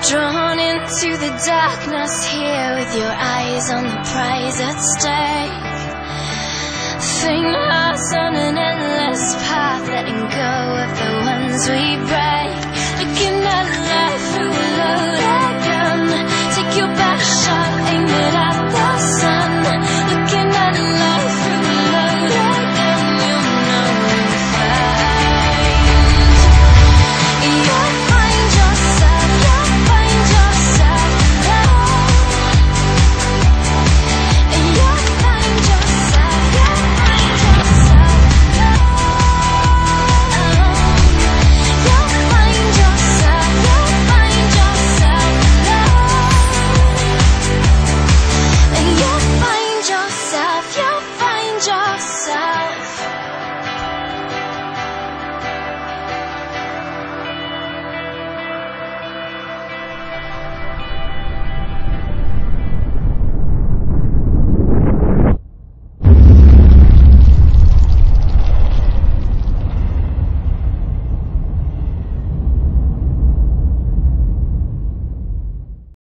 Drawn into the darkness here with your eyes on the prize at stake. Faint hearts on an endless path, letting go of the ones we break. Looking at life through a love